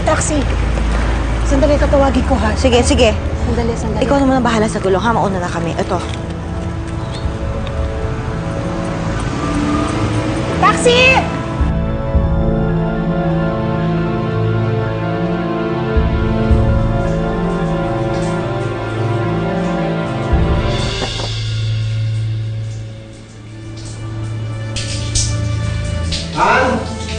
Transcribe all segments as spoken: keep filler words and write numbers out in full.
taxi. Sandali, tatawagin ko, ha? Sige, sige. Sandali, sandali. Ikaw naman ang bahala sa gulong, ha? Mauna na kami. Ito. Taxi! Han?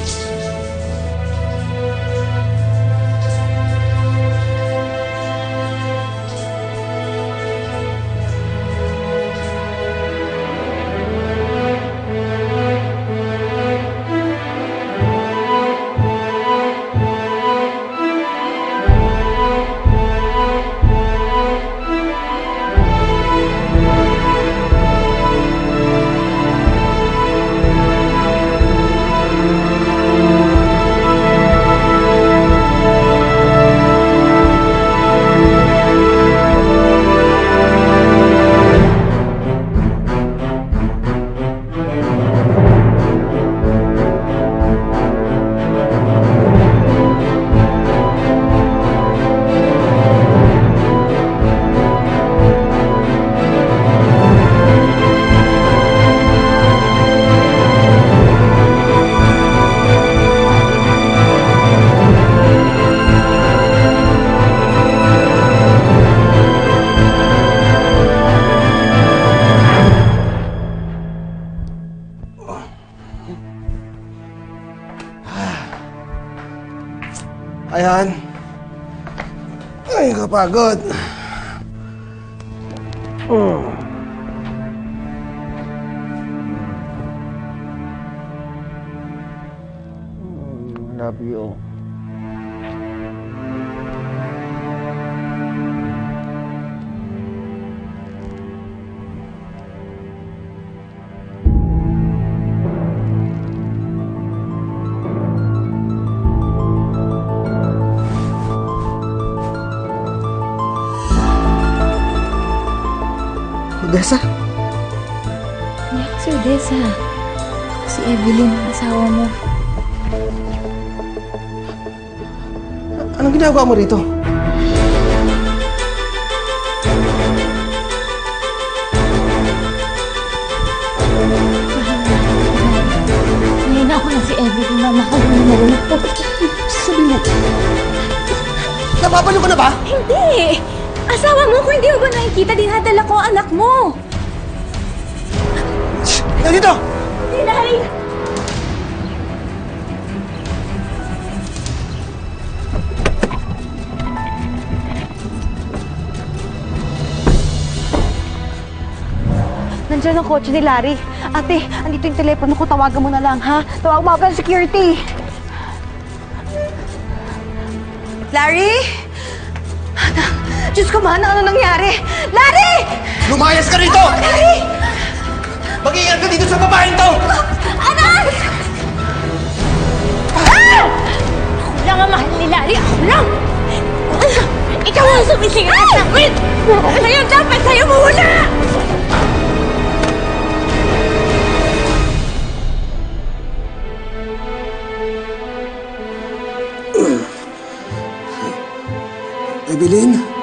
Ayan. Ay, kapagod. Hmm. Love you. Odessa? Hindi ako si Odessa. Ako si Evelyn, asawa mo. Anong ginagawa mo rito? Ngayon ako na si Evelyn na mahal mo na. Sabi mo, napapalo ka na ba? Hindi! Asawa mo, kung hindi mo ba nakikita, dinadala ko ang anak mo. Shh! Dito! Hilary! Nandiyan ang kotse ni Larry. Ate, andito yung telepono ko. Tawagan mo na lang, ha? Tawag mo ako ng security. Larry? Diyos ko, man, ano nangyari? Larry! Lumayas ka rito! Oh, Larry! Mag-iingat ka dito sa babaeng to! Anak! Ah! Ako lang ang mahal ni Larry. Ako lang! Ikaw ang sumisingit sa akin! Sa'yo dapat! Sa'yo muna! Evelyn?